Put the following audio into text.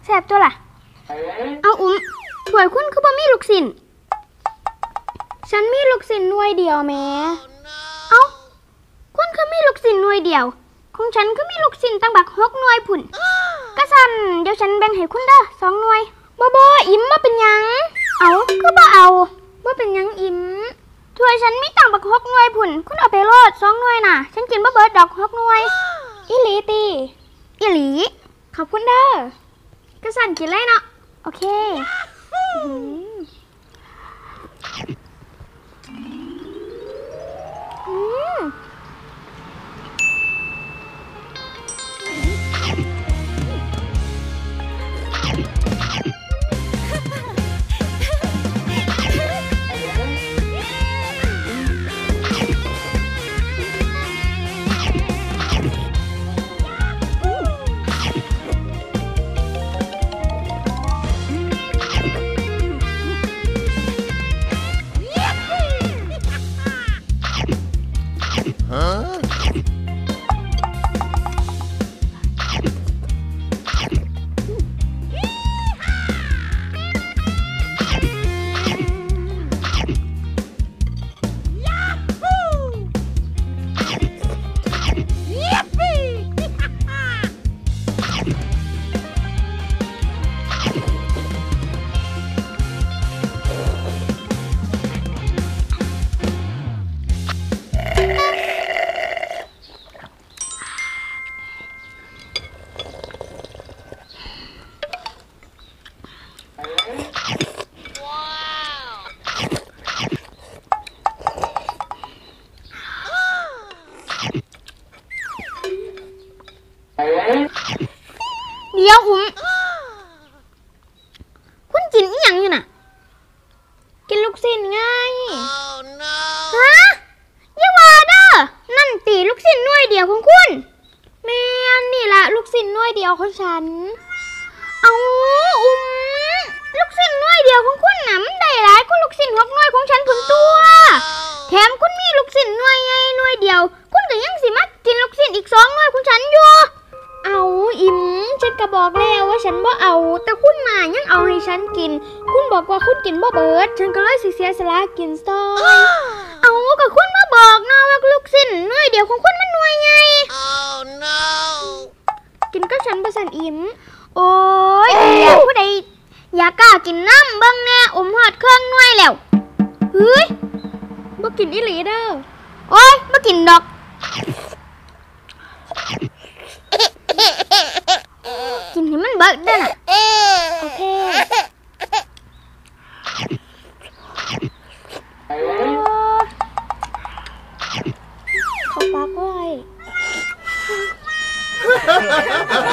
แซ่บตัวล่ะเอาถ้วยคุณคือบ่มีลูกชิ้นฉันมีลูกชิ้นหน่วยเดียวแม่เอาคุณคือมีลูกชิ้นหน่วยเดียวของฉันคือมีลูกชิ้นตั้งบัก6 หน่วยพุ่นกะสั่นเดี๋ยวฉันแบ่งให้คุณเด้อ2 หน่วยบ่อิ่มบ่เป็นหยังเอาคือบ่เอาบ่เป็นหยังอิ่มถ้วยฉันมีตั้งบัก6 หน่วยพุ่นคุณเอาไปโลด2 หน่วยน่ะฉันกินบ่เบิดดอก6 หน่วยอีหลีติอีหลีขอบคุณเด้อกะสั่นกินเลยเนาะโอเคเดี๋ยวคุณกินอีหยังอยู่น่ะกินลูกชิ้นไงฮะอย่าว่าเด้อนั่นตีลูกชิ้นหน่วยเดียวของคุณแม่นี่ล่ะลูกชิ้นหน่วยเดียวของฉันเอาลูกชิ้นหน่วยเดียวของคุณน่ะมันได้หลายกว่าลูกชิ้น6 หน่วยของฉันพุ่นตัวแถมคุณมีลูกชิ้นหน่วยไงหน่วยเดียวคุณก็ยังสิมากินลูกชิ้นอีก2 หน่วยของฉันอยู่เอาอิ่มฉันก็บอกแล้วว่าฉันบ่เอาแต่คุณมายังเอาให้ฉันกินคุณบอกว่าคุณกินบ่เบิดฉันก็เลยสิเสียสละกินซอยเอาก็คุณมาบอกเนาะว่าลูกชิ้นหน่วยเดียวของคุณมันหน่วยไงกินก็ฉันบ่สั่นอิ่มโอ้ยผู้ใดอยากกล้ากินน้ำเบิ่งแน่อมฮอดเครื่องหน่วยแล้วเฮ้ยบ่กินอีหลีเด้อโอ้ยบ่กินดอกกินให้มันเบิดได้น่ะโอเคเข้าปากไว้